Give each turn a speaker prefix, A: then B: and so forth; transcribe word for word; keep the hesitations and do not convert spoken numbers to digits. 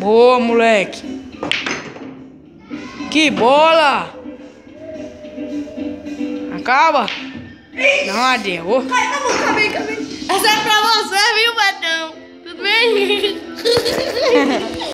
A: Boa, moleque. Que bola. Acaba. Não, adeus.
B: Acabei, acabei. Essa é pra você, viu, Betão? Tudo bem?